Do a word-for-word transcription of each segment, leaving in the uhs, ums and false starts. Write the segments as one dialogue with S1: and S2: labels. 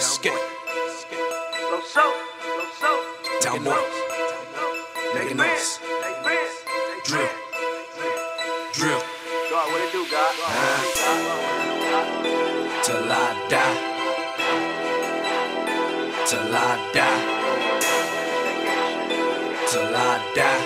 S1: Skip.
S2: Low soap, low soap.
S1: Down more. Nigga knows. Drill. Drill.
S2: God, what it do, God?
S1: Uh, till I die. Till I die. Till I die.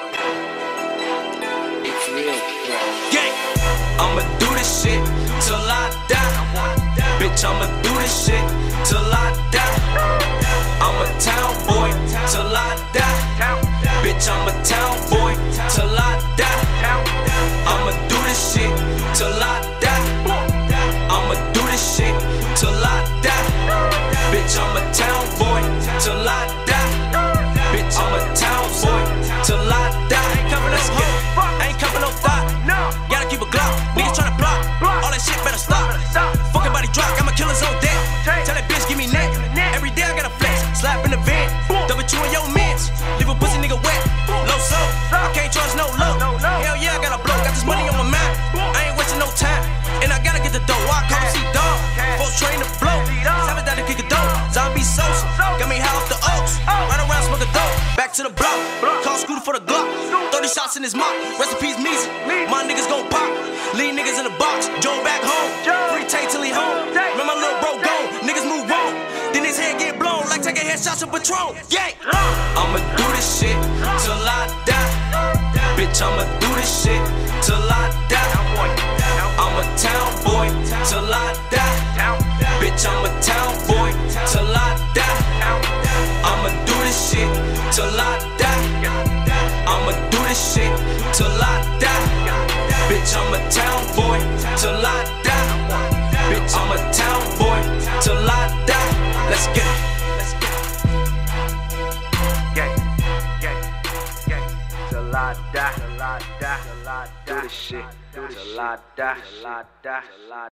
S3: It's real, bro.
S1: Gang. I'ma do this shit till I die. Bitch, I'ma do this shit till I die. I'm a town boy till I die. Bitch, I'm a town boy till I die. I'ma do this shit till I die. I'ma do this shit till I die. Bitch, I'm a town boy till I die. Bitch, I'm a town boy till I die. Ain't coming, let's get it. I ain't coming no thought. Gotta keep a Glock. Niggas tryna block. All that shit better stop. Fucking body drop, got my killers on deck. Tell that bitch give me neck. Every day I gotta flex. Slap in the van. Double two in your mans. Leave a pussy nigga wet. Low soap. I can't trust no low. Hell yeah, I got a blow. Got this money on my mind. I ain't wasting no time. And I gotta get the dough. Why I call him C-Dog? Folks train to blow. Savage down to kick a dough. Zombie Sosa. Got me high off the oaks. Run around, smoke a dope. Back to the block. Call Scooter for the Glock. thirty shots in his mouth. Recipes Meezy. My niggas gon' pop. Leave niggas in the box. Joe back home. Free Tay till he home. Remember my little bro gone. Niggas move wrong. Then his head get blown like taking headshots of Patron. Yeah. I'ma do this shit till I die. Bitch, I'ma do this shit till I die. I'm a town boy till I die. Bitch, I'm a town boy till I die. I'ma do this shit till I die. I'ma do this shit till I die. Bitch, I'm a town boy till I die. Bitch, I'm a town boy till I die. Let's get it. Let's get it.
S2: Gang, gang, gang. Till I die, till I die, till I die. Do this shit, till I die, till I die.